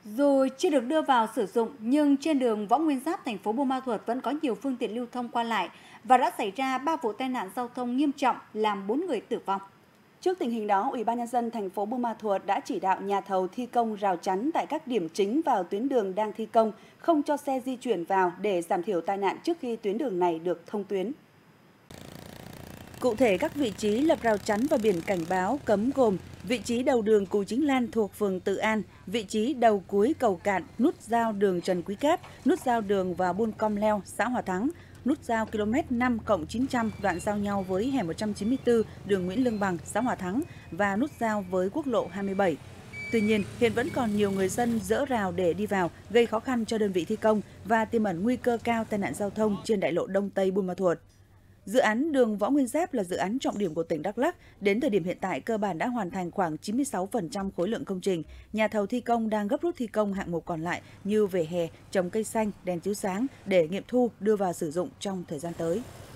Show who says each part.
Speaker 1: Dù chưa được đưa vào sử dụng, nhưng trên đường Võ Nguyên Giáp, thành phố Buôn Ma Thuột vẫn có nhiều phương tiện lưu thông qua lại và đã xảy ra 3 vụ tai nạn giao thông nghiêm trọng làm 4 người tử vong.
Speaker 2: Trước tình hình đó, Ủy ban nhân dân thành phố Buôn Ma Thuột đã chỉ đạo nhà thầu thi công rào chắn tại các điểm chính vào tuyến đường đang thi công, không cho xe di chuyển vào để giảm thiểu tai nạn trước khi tuyến đường này được thông tuyến. Cụ thể, các vị trí lập rào chắn và biển cảnh báo cấm gồm vị trí đầu đường Cù Chính Lan thuộc phường Tự An, vị trí đầu cuối cầu Cạn, nút giao đường Trần Quý Cáp, nút giao đường vào Buôn Com Leo, xã Hòa Thắng, nút giao km 5+900 đoạn giao nhau với hẻm 194 đường Nguyễn Lương Bằng, xã Hòa Thắng và nút giao với quốc lộ 27. Tuy nhiên, hiện vẫn còn nhiều người dân dỡ rào để đi vào, gây khó khăn cho đơn vị thi công và tiềm ẩn nguy cơ cao tai nạn giao thông trên đại lộ Đông Tây Buôn Ma Thuột. Dự án đường Võ Nguyên Giáp là dự án trọng điểm của tỉnh Đắk Lắk. Đến thời điểm hiện tại, cơ bản đã hoàn thành khoảng 96% khối lượng công trình. Nhà thầu thi công đang gấp rút thi công hạng mục còn lại như vỉa hè, trồng cây xanh, đèn chiếu sáng để nghiệm thu đưa vào sử dụng trong thời gian tới.